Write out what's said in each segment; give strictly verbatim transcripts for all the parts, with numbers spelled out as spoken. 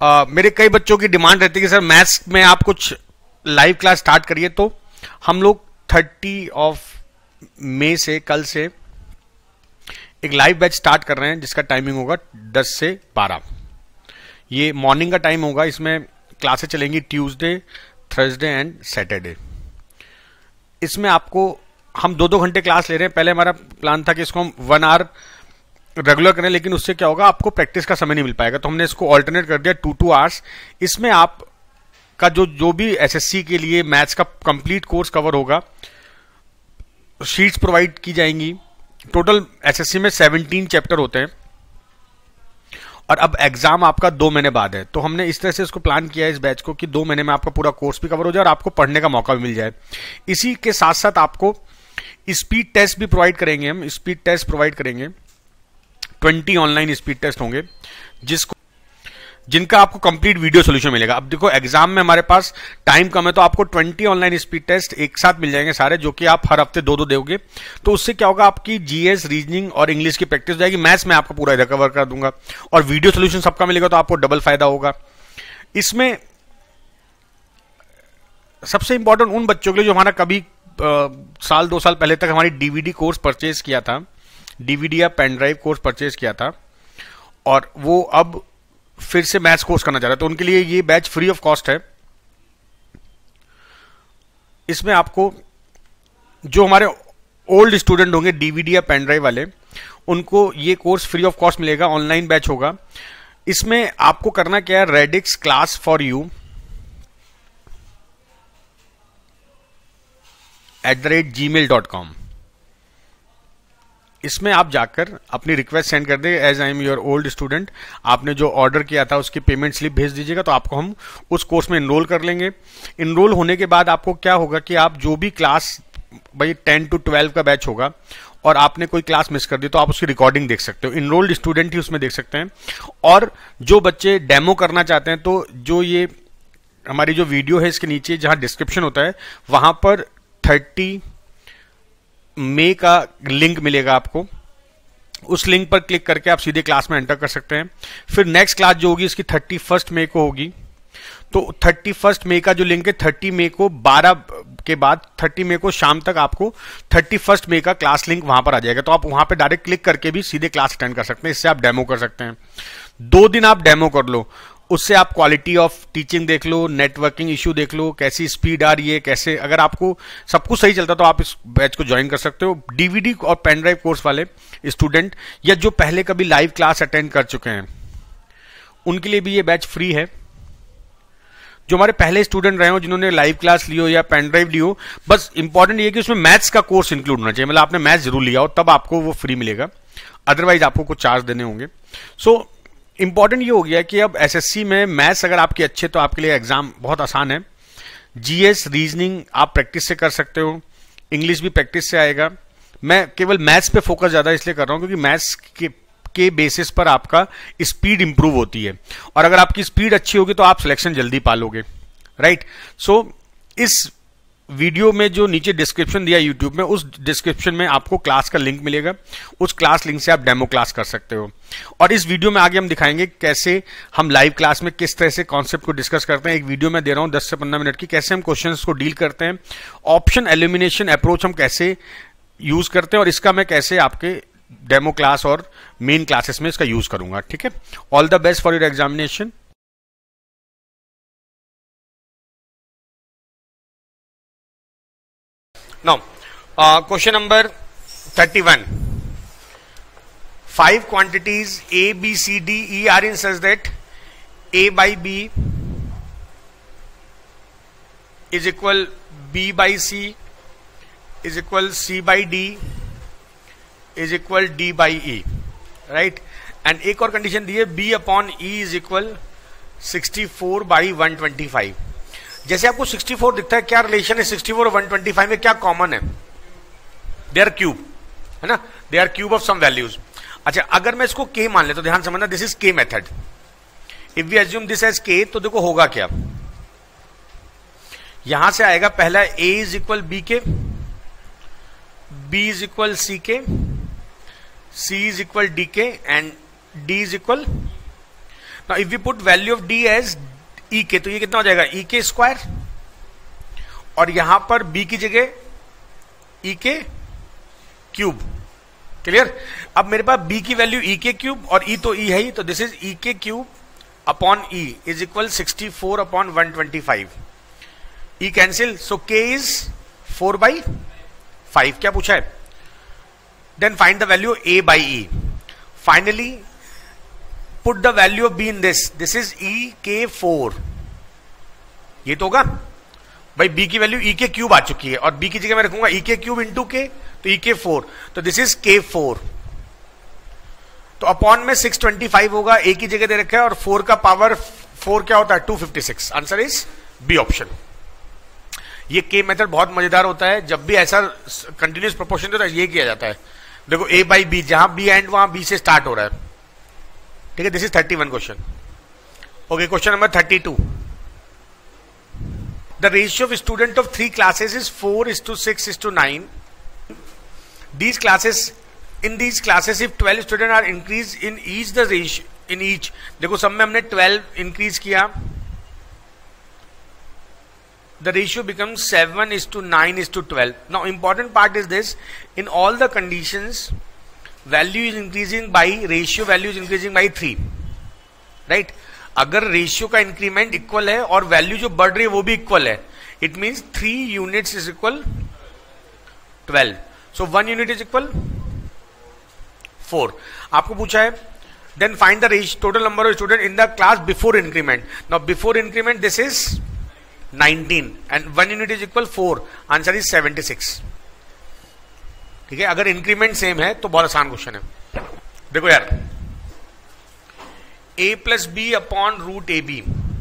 uh, मेरे कई बच्चों की डिमांड रहती है कि सर मैथ्स में आप कुछ लाइव क्लास स्टार्ट करिए, तो हम लोग थर्टी ऑफ मई से, कल से एक लाइव बैच स्टार्ट कर रहे हैं जिसका टाइमिंग होगा दस से बारह। ये मॉर्निंग का टाइम होगा। इसमें क्लासेस चलेंगी ट्यूसडे, थर्सडे एंड सैटरडे। इसमें आपको हम दो दो घंटे क्लास ले रहे हैं। पहले हमारा प्लान था कि इसको हम वन आवर रेगुलर करें, लेकिन उससे क्या होगा, आपको प्रैक्टिस का समय नहीं मिल पाएगा, तो हमने इसको ऑल्टरनेट कर दिया टू टू आवर्स। इसमें आप का जो जो भी एसएससी के लिए मैथ्स का कंप्लीट कोर्स कवर होगा, शीट्स प्रोवाइड की जाएंगी। टोटल एसएससी में सेवनटीन चैप्टर होते हैं और अब एग्जाम आपका दो महीने बाद है, तो हमने इस तरह से इसको प्लान किया है इस बैच को कि दो महीने में आपका पूरा कोर्स भी कवर हो जाए और आपको पढ़ने का मौका भी मिल जाए। इसी के साथ साथ आपको स्पीड टेस्ट भी प्रोवाइड करेंगे। हम स्पीड टेस्ट प्रोवाइड करेंगे, ट्वेंटी ऑनलाइन स्पीड टेस्ट होंगे जिसको जिनका आपको कंप्लीट वीडियो सोल्यूशन मिलेगा। अब देखो एग्जाम में हमारे पास टाइम कम है, तो आपको ट्वेंटी ऑनलाइन स्पीड टेस्ट एक साथ मिल जाएंगे सारे, जो कि आप हर हफ्ते दो दो दोगे। तो उससे क्या होगा, आपकी जीएस, रीजनिंग और इंग्लिश की प्रैक्टिस हो जाएगी। मैथ्स में आपको पूरा इधर कवर कर दूंगा और वीडियो सोल्यूशन सबका मिलेगा, तो आपको डबल फायदा होगा। इसमें सबसे इंपॉर्टेंट उन बच्चों के लिए जो हमारा कभी आ, साल दो साल पहले तक हमारी डीवीडी कोर्स परचेज किया था, डीवीडी या पेन ड्राइव कोर्स परचेज किया था और वो अब फिर से मैथ्स कोर्स करना चाह रहे हैं, तो उनके लिए ये बैच फ्री ऑफ कॉस्ट है। इसमें आपको जो हमारे ओल्ड स्टूडेंट होंगे डीवीडी या पेन ड्राइव वाले, उनको ये कोर्स फ्री ऑफ कॉस्ट मिलेगा। ऑनलाइन बैच होगा। इसमें आपको करना क्या है, radix class for you at the rate Gmail dot com, इसमें आप जाकर अपनी रिक्वेस्ट सेंड कर दे, as I am your old student. आपने जो ऑर्डर किया था उसकी पेमेंट स्लिप भेज दीजिएगा, तो आपको हम उस कोर्स में इनरोल कर लेंगे। इनरोल होने के बाद आपको क्या होगा कि आप जो भी क्लास, भाई टेन टू ट्वेल्व का बैच होगा और आपने कोई क्लास मिस कर दी, तो आप उसकी रिकॉर्डिंग देख सकते हो। इनरोल्ड स्टूडेंट ही उसमें देख सकते हैं। और जो बच्चे डेमो करना चाहते हैं, तो जो ये हमारी जो वीडियो है इसके नीचे जहां डिस्क्रिप्शन होता है, वहां पर थर्टी मई का लिंक मिलेगा आपको। उस लिंक पर क्लिक करके आप सीधे क्लास में एंटर कर सकते हैं। फिर नेक्स्ट क्लास जो होगी इसकी थर्टी फर्स्ट मई को होगी, तो थर्टी फर्स्ट मई का जो लिंक है, थर्टी मई को बारह के बाद, थर्टी मई को शाम तक आपको थर्टी फर्स्ट मई का क्लास लिंक वहां पर आ जाएगा, तो आप वहां पर डायरेक्ट क्लिक करके भी सीधे क्लास अटेंड कर सकते हैं। इससे आप डेमो कर सकते हैं। दो दिन आप डेमो कर लो, उससे आप क्वालिटी ऑफ टीचिंग देख लो, नेटवर्किंग इश्यू देख लो, कैसी स्पीड आ रही है, कैसे, अगर आपको सब कुछ सही चलता तो आप इस बैच को ज्वाइन कर सकते हो। डीवीडी और पेन ड्राइव कोर्स वाले स्टूडेंट या जो पहले कभी लाइव क्लास अटेंड कर चुके हैं, उनके लिए भी ये बैच फ्री है। जो हमारे पहले स्टूडेंट रहे हो, जिन्होंने लाइव क्लास लियो या पेन ड्राइव लियो, बस इंपॉर्टेंट ये कि उसमें मैथ्स का कोर्स इंक्लूड होना चाहिए, मतलब आपने मैथ्स जरूर लिया हो, तब आपको वो फ्री मिलेगा, अदरवाइज आपको कुछ चार्ज देने होंगे। सो so, इंपॉर्टेंट ये हो गया कि अब एसएससी में मैथ्स अगर आपके अच्छे, तो आपके लिए एग्जाम बहुत आसान है। जीएस, रीजनिंग आप प्रैक्टिस से कर सकते हो, इंग्लिश भी प्रैक्टिस से आएगा। मैं केवल मैथ्स पे फोकस ज्यादा इसलिए कर रहा हूं क्योंकि मैथ्स के के बेसिस पर आपका स्पीड इंप्रूव होती है, और अगर आपकी स्पीड अच्छी होगी तो आप सिलेक्शन जल्दी पालोगे, राइट। सो इस वीडियो में जो नीचे डिस्क्रिप्शन दिया यूट्यूब में, उस डिस्क्रिप्शन में आपको क्लास का लिंक मिलेगा। उस क्लास लिंक से आप डेमो क्लास कर सकते हो। और इस वीडियो में आगे हम दिखाएंगे कैसे हम लाइव क्लास में किस तरह से कॉन्सेप्ट को डिस्कस करते हैं। एक वीडियो में दे रहा हूं दस से पंद्रह मिनट की, कैसे हम क्वेश्चंस को डील करते हैं, ऑप्शन एलिमिनेशन अप्रोच हम कैसे यूज करते हैं, और इसका मैं कैसे आपके डेमो क्लास और मेन क्लासेस में इसका यूज करूंगा। ठीक है, all the best for your examination. Now, uh, question number thirty-one. Five quantities A, B, C, D, E are in such that A by B is equal B by C is equal C by D is equal D by E, right? And एक और condition दी है B upon E is equal sixty-four by one twenty-five. जैसे आपको चौंसठ दिखता है, क्या relation है चौंसठ और एक सौ पच्चीस में, क्या कॉमन है? दे आर क्यूब, है ना, they are cube of some values. अच्छा, अगर मैं इसको k मान ले तो ध्यान समझना, this is k method. If we assume this as k, तो देखो होगा क्या, यहां से आएगा पहला a is equal b k, b is equal c k, c is equal d k and d is equal. Now if we put value of d as e k, तो ये कितना हो जाएगा ई के स्क्वायर, और यहां पर बी की जगह ई के क्यूब। क्लियर? अब मेरे पास b की वैल्यू ई के क्यूब और e तो e है ही, तो this is e k cube upon e is equal sixty four upon one twenty five. e cancel, so k is four by five. क्या पूछा है? Then find the value a by e। Finally put the value of b in this, this is e k four. ये तो होगा भाई b की value e k cube आ चुकी है, और b की जगह मैं रखूंगा e के क्यूब इंटू के, तो e के फोर, तो दिस इज के फोर। तो अपॉन में सिक्स ट्वेंटी फाइव होगा, a की जगह दे रखा है, और फोर का पावर फोर क्या होता है? Two fifty six. Answer is b option. ये के मेथड बहुत मजेदार होता है, जब भी ऐसा कंटिन्यूस प्रोपोर्शन होता है ये किया जाता है। देखो a बाई बी, जहां b एंड वहां b से स्टार्ट हो रहा है। ठीक है, this is thirty one question. Okay, question number thirty two. The ratio of student of three classes is four is to six is to nine. These classes, in these classes, if twelve students are increased in each the ratio, in each, देखो सब में हमने twelve increase किया, the ratio becomes seven is to nine is to twelve. Now, important part is this: in all the conditions, value is increasing by ratio value is increasing by three, right? अगर ratio का increment equal है और value जो बढ़ रही है वो भी इक्वल है, it means three units is equal twelve, so one unit is equal four. आपको पूछा है then find the ratio total number of student in the class before increment. Now before increment this is nineteen and one unit is equal four. Answer is seventy six. ठीक है, अगर increment same है तो बहुत आसान question है। देखो यार, a plus b upon root ab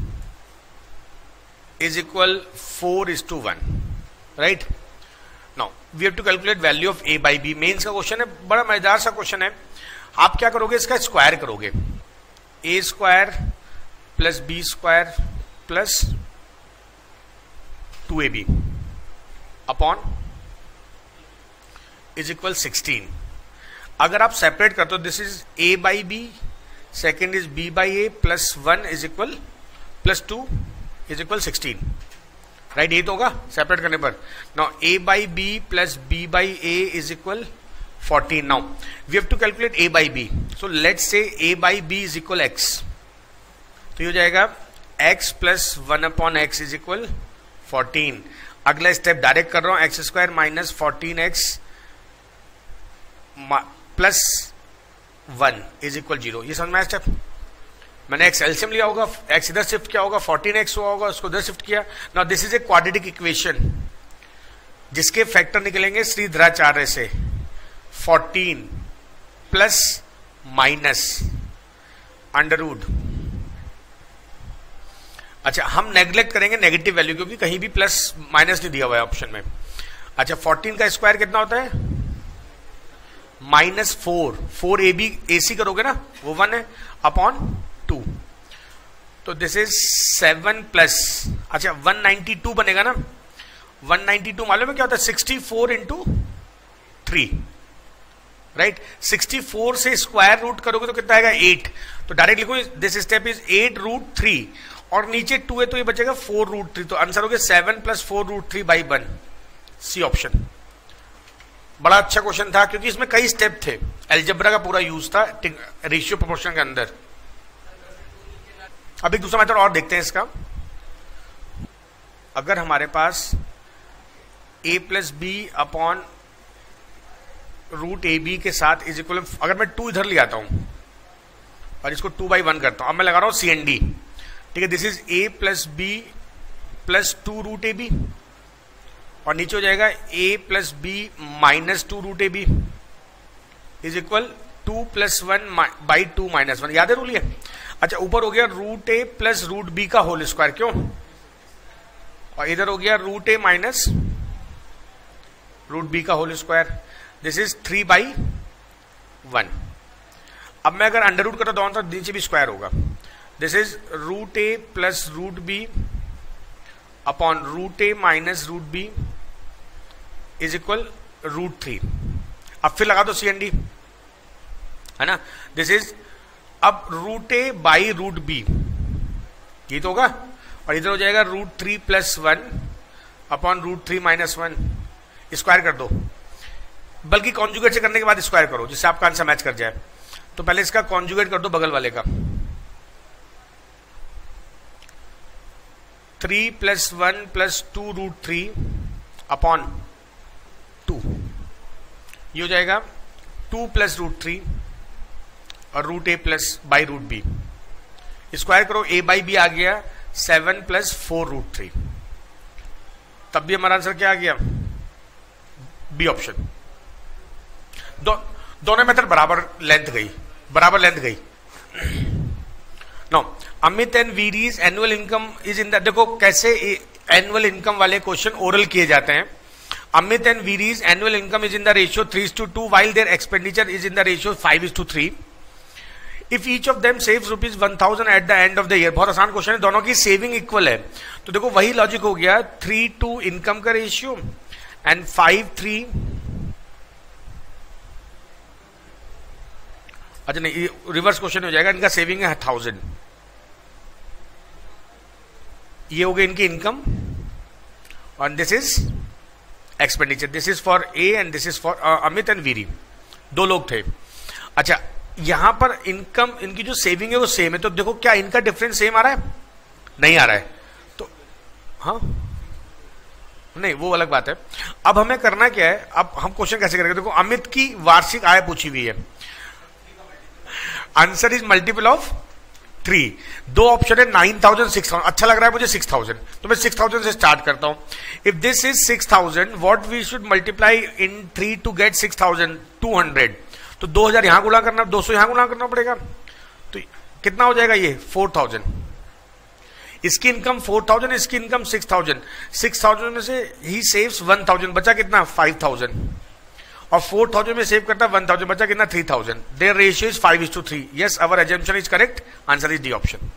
is equal four is to one, right? Now we have to calculate value of a by b. Mains का क्वेश्चन है, बड़ा मजेदार सा क्वेश्चन है। आप क्या करोगे? इसका स्क्वायर करोगे, a square plus b square plus two a b upon is equal sixteen. अगर आप सेपरेट करते हो, this is a by b, second is b by a, plus one is equal plus two is equal sixteen, right? ये तो होगा separate करने पर। Now a by b plus b by a is equal fourteen. Now we have to calculate a by b, so let's say a by b is equal x, तो ये हो जाएगा x plus one upon x is equal fourteen. अगला step direct कर रहा हूं, x square minus fourteen x plus one is equal zero. ये समझ में आया स्टेप? मैंने एक्स एलसीएम लिया होगा, एक्स इधर शिफ्ट किया होगा, फोर्टीन एक्स हुआ होगा, उसको इधर शिफ्ट किया। Now this is a quadratic equation जिसके फैक्टर निकलेंगे श्रीधराचार्य से, fourteen plus minus under root. अच्छा, हम नेग्लेक्ट करेंगे नेगेटिव वैल्यू, क्योंकि कहीं भी प्लस माइनस नहीं दिया हुआ है ऑप्शन में। अच्छा, फोर्टीन का स्क्वायर कितना होता है? Minus four, four a b a c करोगे ना, वो वन है, अपॉन टू, तो दिस इज सेवन प्लस, अच्छा वन नाइन्टी टू बनेगा ना। वन नाइन्टी टू मालूम है क्या होता है? Sixty four into three, right? Sixty four से स्क्वायर रूट करोगे तो कितना आएगा? एट। तो डायरेक्ट लिखो this step is eight root three, और नीचे टू है तो ये बचेगा फोर रूट थ्री, तो आंसर हो गया seven plus four root three by one, c option. बड़ा अच्छा क्वेश्चन था क्योंकि इसमें कई स्टेप थे, अलजेब्रा का पूरा यूज था रेशियो प्रोपोर्शन के अंदर। अब एक दूसरा मेथड और देखते हैं इसका। अगर हमारे पास a plus b upon root a b के साथ इज इक्वल, अगर मैं टू इधर ले आता हूं और इसको टू बाई वन करता हूं, अब मैं लगा रहा हूं सी एन डी, ठीक है? This is a plus b plus two root a b, और नीचे हो जाएगा a plus b minus two root a b is equal two plus one by two minus one. याद है रूल ये? अच्छा, ऊपर हो गया root a plus root b का होल स्क्वायर, क्यों? और इधर हो गया root a minus root b का whole square, this is three by one. अब मैं अगर अंडर रूट करता दोनों तो नीचे भी स्क्वायर होगा, this is root a plus root b upon root a minus root b is equal root three. अब फिर लगा दो सी एन डी, है ना? दिस इज अब root a by root b ये तो होगा, और इधर हो जाएगा root three plus one upon root three minus one, square कर दो, बल्कि कॉन्जुगेट से करने के बाद स्क्वायर करो जिससे आपका आंसर मैच कर जाए। तो पहले इसका कॉन्जुगेट कर दो बगल वाले का, three plus one plus two root three upon two, ये हो जाएगा टू प्लस रूट थ्री और root a plus by root b, square करो, ए बाई बी आ गया seven plus four root three, तब भी हमारा आंसर क्या आ गया, बी ऑप्शन। दो, दोनों मेथड बराबर लेंथ गई, बराबर लेंथ गई। नो अमित एंड वीरीज annual income is in the, देखो कैसे एनुअल इनकम वाले क्वेश्चन ओरल किए जाते हैं। अमित एंड वीरीज annual income is in the ratio three is to two while their expenditure is in the ratio five is to three. If each of them saves rupees one thousand at the end of the year, बहुत आसान question है, दोनों की saving equal है, तो देखो वही logic हो गया, थ्री टू इनकम का रेशियो एंड फाइव थ्री, अच्छा नहीं रिवर्स क्वेश्चन हो जाएगा, इनका सेविंग है थाउजेंड, ये हो गई इनकी इनकम और this is expenditure, this is for a and this is for Amit and Veeri, दो लोग थे। अच्छा यहां पर इनकम, इनकी जो सेविंग है वो सेम है, तो देखो क्या इनका डिफरेंस सेम आ रहा है, नहीं आ रहा है, तो हाँ नहीं वो अलग बात है। अब हमें करना क्या है, अब हम क्वेश्चन कैसे करेंगे, देखो अमित की वार्षिक आय पूछी हुई है, answer is multiple of three, दो ऑप्शन है नाइन थाउजेंड सिक्स थाउजेंड, अच्छा लग रहा है मुझे सिक्स थाउजेंड, तो मैं सिक्स थाउजेंड से स्टार्ट करता हूं। If this is six thousand what we should multiply in three to get six thousand, two hundred, तो दो हजार यहां गुणा करना, दो सौ यहां गुणा करना पड़ेगा, तो कितना हो जाएगा ये फोर थाउजेंड, इसकी इनकम फोर थाउजेंड, इसकी income six thousand, six thousand में से ही सेव्स वन थाउजेंड, बचा कितना फाइव थाउजेंड, और फोर थाउजेंड में सेव करता है वन थाउजेंड, बचा कितना three thousand, their ratio is five is to three, yes our assumption is correct, answer is d option.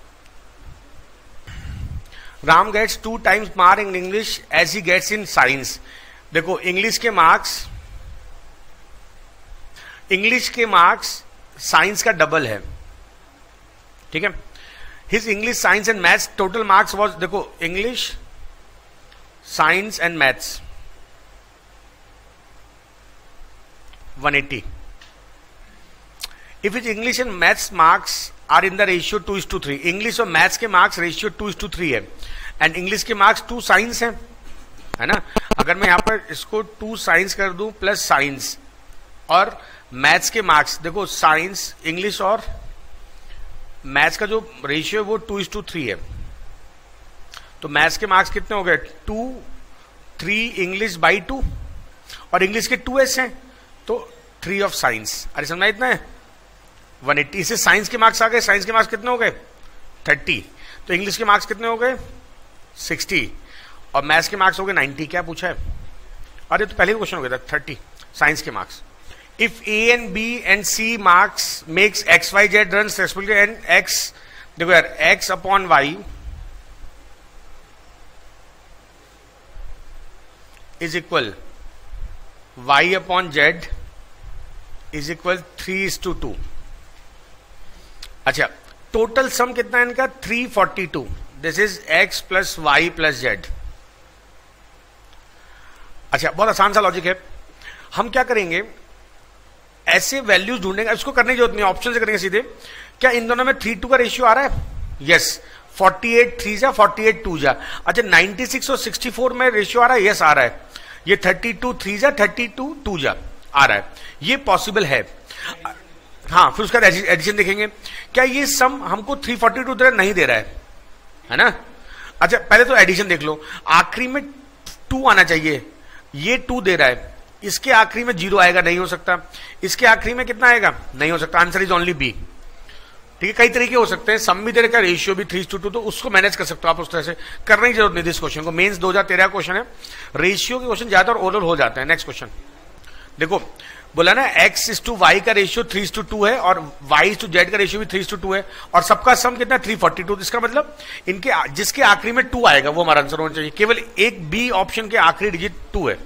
Ram gets two times mark in English as he gets in science, देखो English के marks, English के marks science का double है, ठीक है, his English science and maths total marks was, देखो English science and maths one eighty, if his English and maths marks are in the ratio two is to three, English और maths के marks ratio two is to three है, and English के marks to science है, है ना, अगर मैं यहां पर इसको टू साइंस कर दूं प्लस साइंस, और मैथ्स के मार्क्स देखो साइंस, इंग्लिश और मैथ्स का जो रेशियो है वो टू is to थ्री है, तो मैथ्स के मार्क्स कितने हो गए, two three English by two, और इंग्लिश के टू एस हैं, तो थ्री ऑफ साइंस, अरे समझा इतना है वन एटी, इससे साइंस के मार्क्स आ गए, साइंस के मार्क्स कितने हो गए थर्टी, तो इंग्लिश के मार्क्स कितने हो गए सिक्सटी, और मैथ्स के मार्क्स हो गए नाइंटी, क्या पूछा है, अरे तो पहले क्वेश्चन हो गया था थर्टी साइंस के marks. If a and b and c marks makes x y z run successfully and x, देखो यार x upon y is equal y upon z is equal three is to two, अच्छा total sum कितना है इनका three forty two, this is x plus y plus z. अच्छा बहुत आसान सा लॉजिक है, हम क्या करेंगे ऐसे वैल्यूज ढूंढेंगे, इसको करने की जरूरत नहीं, ऑप्शन से करेंगे सीधे, क्या इन दोनों में थ्री टू का रेशियो आ रहा है, यस, फोर्टी एट थ्री जा फोर्टी एट टू जा, अच्छा नाइंटी सिक्स और सिक्सटी फोर में रेशियो आ रहा है, यस आ रहा है, ये थर्टी टू थ्री जा थर्टी टू टू जा आ रहा है, ये पॉसिबल है, हाँ फिर उसका एडिशन देखेंगे, क्या ये सम हमको थ्री फोर्टी टू दे रहा नहीं दे रहा है, है ना, अच्छा पहले तो एडिशन देख लो, आखिरी में टू आना चाहिए, ये टू दे रहा है, इसके आखिरी में जीरो आएगा, नहीं हो सकता, इसके आखिरी में कितना आएगा, नहीं हो सकता, आंसर इज ओनली बी, ठीक है, कई तरीके हो सकते हैं, सम भी दे रखा, रेशियो भी थ्री टू टू, तो उसको मैनेज कर सकते हो आप उस तरह से, करने की जरूरत नहीं इस क्वेश्चन को, मेंस दो हजार तेरह क्वेश्चन है, रेशियो के क्वेश्चन ज्यादातर ओरल हो जाते हैं। नेक्स्ट क्वेश्चन देखो, बोला ना x इज टू वाई का रेशियो थ्री टू टू है, और y इज टू जेड का रेशियो भी थ्री टू टू है, और सबका सम कितना थ्री फोर्टी टू, इसका मतलब इनके जिसके आखिरी में टू आएगा वो हमारा आंसर होना चाहिए, केवल एक बी ऑप्शन के आखिरी डिजिट टू है,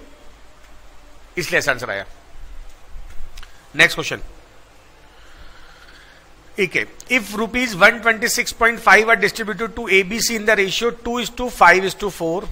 इसलिए ऐसा आंसर आया। नेक्स्ट क्वेश्चन, ठीक है, if rupees one twenty six point five are distributed to ABC in the ratio two is to five is to four.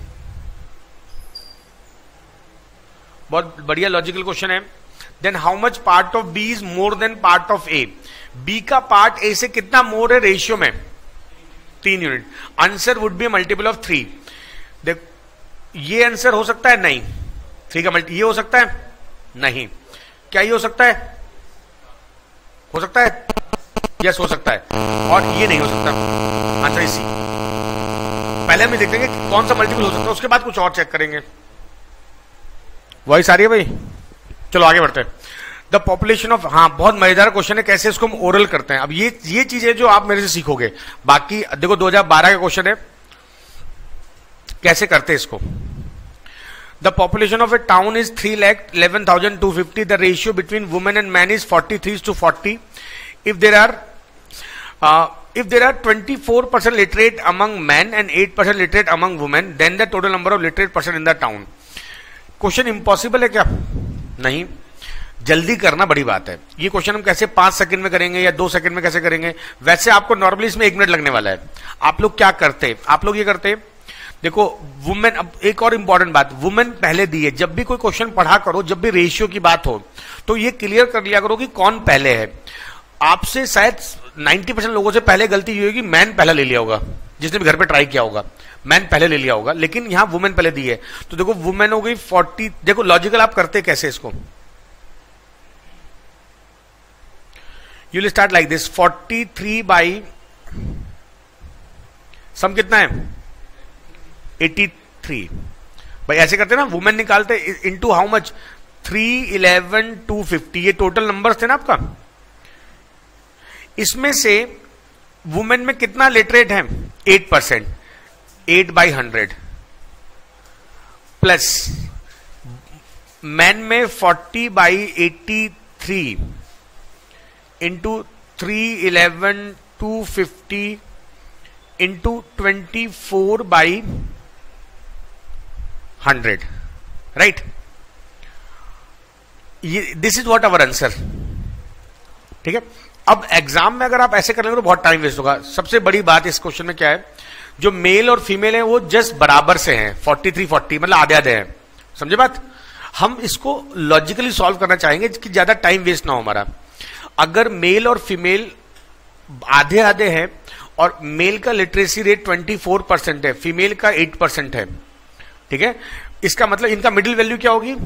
बहुत बढ़िया लॉजिकल क्वेश्चन है। Then how much part of B is more than part of A. B का part A से कितना more है ratio में? तीन unit. Answer would be multiple of three. देख, ये आंसर हो सकता है? नहीं। थ्री का मल्टी ये हो सकता है? नहीं। क्या ये हो सकता है? हो सकता है? यस हो सकता है। और ये नहीं हो सकता। आंसर इसी। पहले हम देखते हैं कि कौन सा मल्टीपल हो सकता है, उसके बाद कुछ और चेक करेंगे। वॉइस आ रही है भाई? चलो आगे बढ़ते हैं। द पॉपुलेशन ऑफ, हाँ बहुत मजेदार क्वेश्चन है, कैसे इसको हम ओरल करते हैं। अब ये ये चीजें जो आप मेरे से सीखोगे। बाकी देखो दो हज़ार बारह का क्वेश्चन है, कैसे करते हैं इसको। The population of a town is three lakh eleven thousand two fifty. The ratio between women and man is forty three to forty. If there are if there are twenty-four percent literate among men and eight percent literate among women, then the total number of literate person in the town. Question impossible है क्या? नहीं, जल्दी करना बड़ी बात है। ये question हम कैसे पांच सेकंड में करेंगे या दो सेकंड में कैसे करेंगे? वैसे आपको नॉर्मली इसमें एक मिनट लगने वाला है। आप लोग क्या करते? आप लोग ये करते, देखो वुमेन, अब एक और इंपॉर्टेंट बात, वुमेन पहले दी है। जब भी कोई क्वेश्चन पढ़ा करो, जब भी रेशियो की बात हो, तो ये क्लियर कर लिया करो कि कौन पहले है। आपसे शायद नब्बे परसेंट लोगों से पहले गलती ये होगी, मैन पहले ले लिया होगा, जिसने भी घर पे ट्राई किया होगा, मैन पहले ले लिया होगा, लेकिन यहां वुमेन पहले दी है। तो देखो वुमेन हो गई फोर्टी। देखो लॉजिकल आप करते कैसे इसको, you will start like this, forty three by sum कितना है? Eighty three. भाई ऐसे करते ना, वुमेन निकालते into how much? Three eleven two fifty. ये टोटल नंबर्स थे ना आपका। इसमें से वुमेन में कितना लिटरेट है? Eight percent. Eight by hundred plus man में forty by eighty three into three eleven two fifty into twenty four by hundred, right? ये this is what our answer. ठीक है, अब एग्जाम में अगर आप ऐसे कर लेंगे तो बहुत टाइम वेस्ट होगा। सबसे बड़ी बात इस क्वेश्चन में क्या है, जो मेल और फीमेल है वो जस्ट बराबर से हैं, फोर्टी थ्री फोर्टी, मतलब आधे आधे हैं। समझे बात? हम इसको लॉजिकली सॉल्व करना चाहेंगे कि ज्यादा टाइम वेस्ट ना हो हमारा। अगर मेल और फीमेल आधे आधे हैं और मेल का literacy rate twenty four percent है, फीमेल का एट परसेंट है, ठीक है, इसका मतलब इनका मिडिल वैल्यू क्या होगी?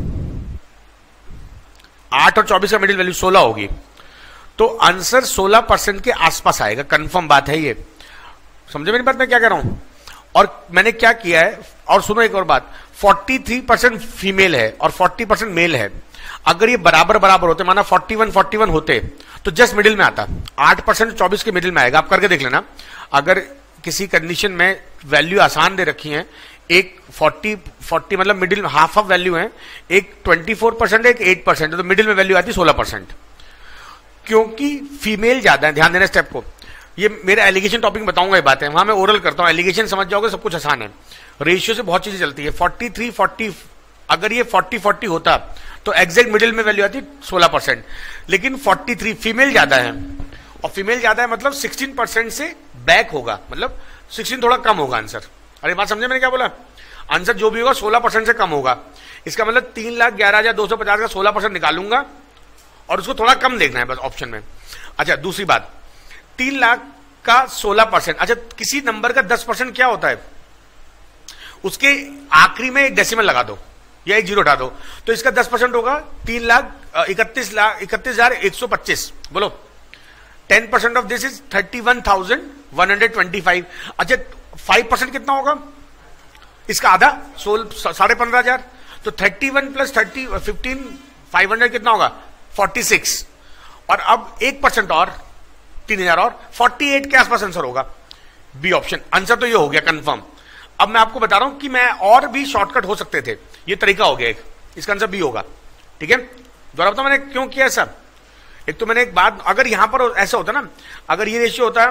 आठ और चौबीस का मिडिल वैल्यू सोलह होगी। तो आंसर सोलह परसेंट के आसपास आएगा, कंफर्म बात है ये। समझे मेरी बात, मैं क्या कह रहा हूं? और मैंने क्या किया है, और सुनो एक और बात, तैंतालीस परसेंट फीमेल है और चालीस परसेंट मेल है। अगर ये बराबर बराबर होते, माना इकतालीस इकतालीस होते, तो जस्ट मिडिल में आता, आठ परसेंट चौबीस के मिडिल में आएगा। आप करके देख लेना। अगर किसी कंडीशन में वैल्यू आसान दे रखी है, एक चालीस चालीस मतलब मिडिल हाफ ऑफ वैल्यू है, एक चौबीस परसेंट है, एक आठ परसेंट है, तो मिडिल में वैल्यू आती है सोलह परसेंट। क्योंकि फीमेल ज्यादा है, ध्यान देना स्टेप को। ये मेरा एलिगेशन टॉपिक बताऊंगा, ये बात है, वहां मैं ओरल करता हूं। एलिगेशन समझ जाओगे, सब कुछ आसान है। रेशियो से बहुत चीजें चलती है। फोर्टी थ्री फोर्टी, अगर ये फोर्टी फोर्टी होता तो एग्जैक्ट मिडिल में वैल्यू आती सोलह परसेंट, लेकिन फोर्टी थ्री फीमेल ज्यादा है, और फीमेल ज्यादा है मतलब सिक्सटीन परसेंट से बैक होगा, मतलब सिक्सटीन थोड़ा कम होगा आंसर। अरे बात समझे मैंने क्या बोला? आंसर जो भी होगा सोलह परसेंट से कम होगा। इसका मतलब तीन लाख ग्यारह हजार दो सौ पचास का सोलह परसेंट निकालूंगा और उसको थोड़ा कम देखना है बस ऑप्शन में। अच्छा दूसरी बात, तीन लाख का सोलह परसेंट, अच्छा किसी नंबर का दस परसेंट क्या होता है? उसके आखिरी में एक डेसिमल लगा दो या एक जीरो उठा दो, तो इसका दस परसेंट होगा तीन लाख इकतीस लाख इकतीस हजार एक सौ पच्चीस। बोलो, ten percent of this is thirty one thousand one hundred twenty five. अच्छा फाइव परसेंट कितना होगा? इसका आधा, सोल साढ़े पंद्रह हजार, तो thirty one plus thirty fifteen five hundred कितना होगा? Forty six. और अब एक परसेंट और, तीन हजार और, फोर्टी एट के आसपास आंसर होगा। बी ऑप्शन आंसर तो ये हो गया कंफर्म। अब मैं आपको बता रहा हूं कि मैं और भी शॉर्टकट हो सकते थे, ये तरीका हो गया एक, इसका आंसर बी होगा। ठीक है, दोबारा बताओ मैंने क्यों किया ऐसा। एक तो मैंने एक बात, अगर यहां पर ऐसा होता ना, अगर ये रेशियो होता,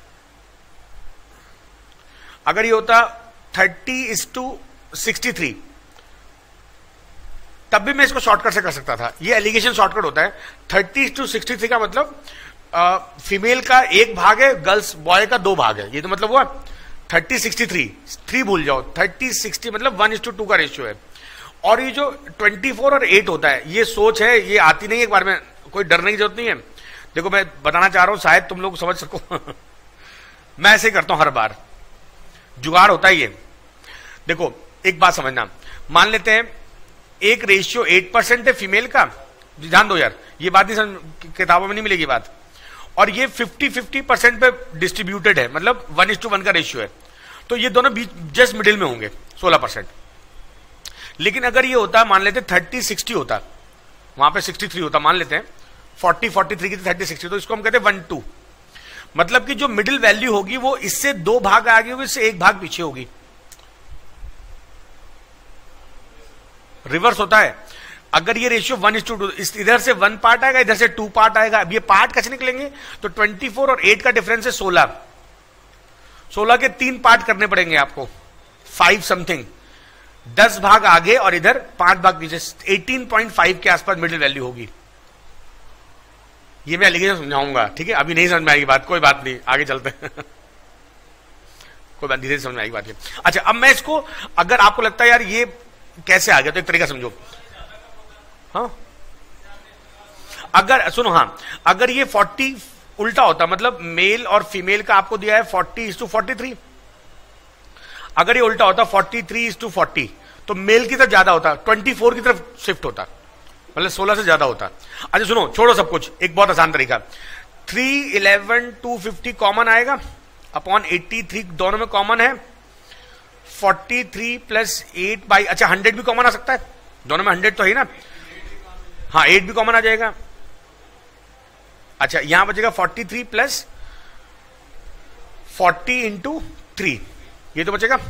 अगर ये होता thirty is to sixty three, तब भी मैं इसको शॉर्टकट से कर सकता था। ये एलिगेशन शॉर्टकट होता है। Thirty is to sixty three का मतलब फीमेल का एक भाग है, गर्ल्स बॉय का दो भाग है, ये तो मतलब हुआ थर्टी सिक्सटी थ्री, थ्री भूल जाओ, थर्टी सिक्सटी मतलब वन इज टू टू का रेशियो है। और ये जो ट्वेंटी फोर और एट होता है, ये सोच है, ये आती नहीं है एक बार में, कोई डरने की जरूरत नहीं है। देखो मैं बताना चाह रहा हूं, शायद तुम लोग समझ सको मैं ऐसे करता हूं हर बार, जुगाड़ होता है ये। देखो एक बात समझना, मान लेते हैं एक रेशियो एट परसेंट है फीमेल का, ध्यान दो यार, ये बात नहीं समझ, किताबों में नहीं मिलेगी बात, और ये फिफ्टी फिफ्टी परसेंट पे डिस्ट्रीब्यूटेड है, मतलब वन इज टू वन का रेशियो है, तो ये दोनों बीच जस्ट मिडिल में होंगे सोलह परसेंट। लेकिन अगर ये होता, मान लेते थर्टी सिक्सटी होता, वहां पे सिक्सटी थ्री होता, मान लेते हैं फोर्टी फोर्टी थ्री की थर्टी सिक्सटी, तो इसको हम कहते हैं वन टू, मतलब कि जो मिडिल वैल्यू होगी वो इससे दो भाग आगे होगी, इससे एक भाग पीछे होगी। रिवर्स होता है, अगर ये ratio one is to two, इधर से वन पार्ट आएगा, इधर से टू पार्ट आएगा। अब ये पार्ट कैसे निकलेंगे, तो ट्वेंटी फोर और एट का डिफरेंस है सोलह, सोलह के तीन पार्ट करने पड़ेंगे आपको, फाइव समथिंग, दस भाग आगे और इधर पांच भाग पीछे, एटीन पॉइंट फाइव के आसपास मिडिल वैल्यू होगी। ये मैं एलिगेशन समझाऊंगा, ठीक है, अभी नहीं समझ में आएगी बात, कोई बात नहीं, आगे चलते हैं कोई बात धीरे समझ में आएगी बात है। अच्छा, अब मैं इसको, अगर आपको लगता है यार ये कैसे आ गया, तो एक तरीका समझो। हाँ, अगर सुनो, हाँ, अगर ये फोर्टी उल्टा होता, मतलब मेल और फीमेल का आपको दिया है forty is to forty three, अगर ये उल्टा होता forty three is to forty, तो मेल की तरफ ज्यादा होता, ट्वेंटी फोर की तरफ शिफ्ट होता, मतलब सोलह से ज्यादा होता। अच्छा सुनो, छोड़ो सब कुछ, एक बहुत आसान तरीका, three eleven two fifty common आएगा अपॉन एट्टी थ्री, दोनों में कॉमन है, forty three plus eight by, अच्छा हंड्रेड भी कॉमन आ सकता है, दोनों में हंड्रेड तो है ना, हाँ एट भी कॉमन आ जाएगा। अच्छा यहां बचेगा forty three plus forty into three, ये तो बचेगा,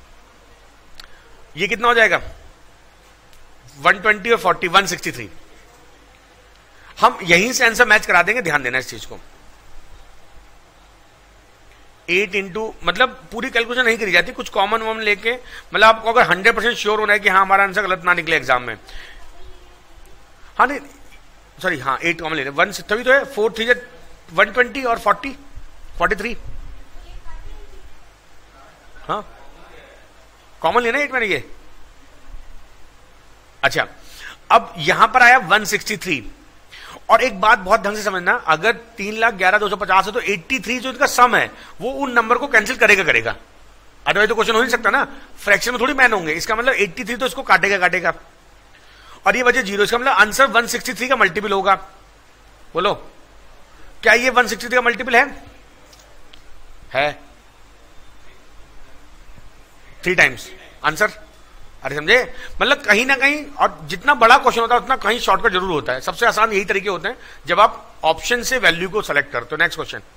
ये कितना हो जाएगा, वन ट्वेंटी और फोर्टी, वन सिक्सटी थ्री। हम यहीं से आंसर मैच करा देंगे, ध्यान देना इस चीज को। एट इंटू, मतलब पूरी कैलकुलेशन नहीं करी जाती, कुछ कॉमन वॉमन लेके, मतलब आपको अगर हंड्रेड परसेंट श्योर होना है कि हाँ हमारा आंसर गलत ना निकले एग्जाम में, हाँ नहीं सॉरी, हाँ एट कॉमन लेने, वन तभी तो है, फोर थ्री वन ट्वेंटी और फोर्टी फोर्टी थ्री, हाँ कॉमन लेना एट मैंने ये। अच्छा अब यहां पर आया वन सिक्सटी थ्री, और एक बात बहुत ढंग से समझना, अगर तीन लाख ग्यारह दो सौ पचास है तो एट्टी थ्री जो इसका सम है वो उन नंबर को कैंसिल करेगा करेगा, अदरवाइज तो क्वेश्चन हो नहीं सकता ना, फ्रैक्शन में थोड़ी मैन होंगे, इसका मतलब एट्टी थ्री तो इसको काटेगा काटेगा, और ये बचे जीरो, इसका मतलब आंसर वन सिक्सटी थ्री का मल्टीपल होगा। बोलो क्या ये वन सिक्सटी थ्री का मल्टीपल है? है थ्री टाइम्स आंसर, अरे समझे, मतलब कहीं ना कहीं, और जितना बड़ा क्वेश्चन होता है उतना कहीं शॉर्टकट जरूर होता है, सबसे आसान यही तरीके होते हैं जब आप ऑप्शन से वैल्यू को सेलेक्ट करते हो। Next question,